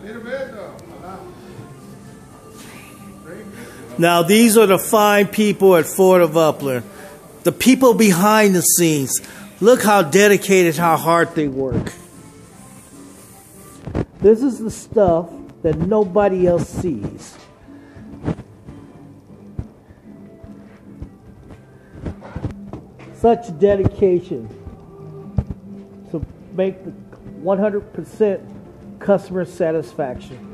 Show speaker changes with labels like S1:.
S1: Now these are the fine people at Ford of Upland. The people behind the scenes. Look how dedicated, how hard they work. This is the stuff that nobody else sees. Such dedication to make the 100% customer satisfaction.